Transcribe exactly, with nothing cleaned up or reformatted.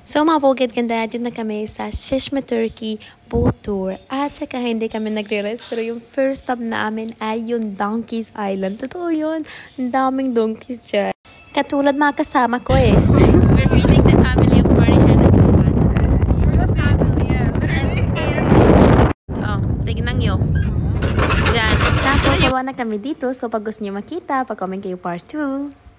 So mga pugid ganda, dito na kami sa Cesme, Turkey boat tour. At saka hindi kami nagre-rest, pero yung first stop namin ay yung Donkeys Island. Totoo yun, ang daming donkeys dyan. Katulad mga kasama ko eh. We're meeting the family of Marihan and Silvana. You're the family, yeah. Oh, tignan nyo. Dyan. Tapos, bawa na kami dito. So, pag gusto nyo makita, pag-comment kayo part two.